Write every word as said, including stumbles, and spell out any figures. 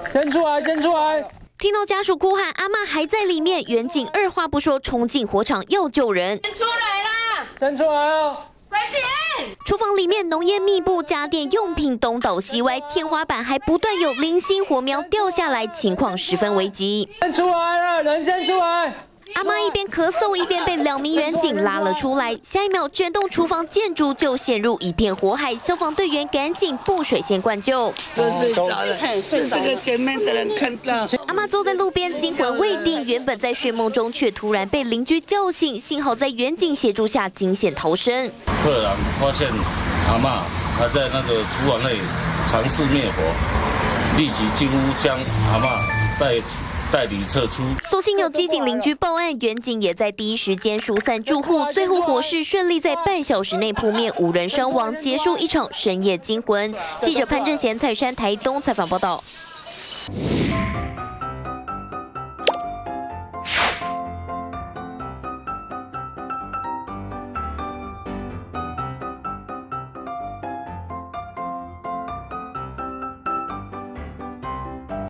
先出来，先出来！ 听到家属哭喊，阿嬷还在里面，远景二话不说冲进火场要救人。 先出来啦！ 先出来哦！ 快点！ 厨房里面浓烟密布，家电用品东倒西歪，天花板还不断有零星火苗掉下来，情况十分危急。 先出来了，人先出来！ 阿妈一边咳嗽一边被两名员警拉了出来，下一秒整栋厨房建筑就陷入一片火海，消防队员赶紧布水线灌救。 这最早的，是这个前面的人看到。 阿妈坐在路边惊魂未定，原本在睡梦中，却突然被邻居叫醒，幸好在员警协助下惊险逃生。 赫然发现阿嬷还在那个厨房内尝试灭火，立即进屋将阿嬷带。 带离撤出， 所幸有机警邻居报案，员警也在第一时间疏散住户，最后火势顺利在半小时内扑灭，无人伤亡，结束一场深夜惊魂。记者潘正贤、蔡山台东采访报道。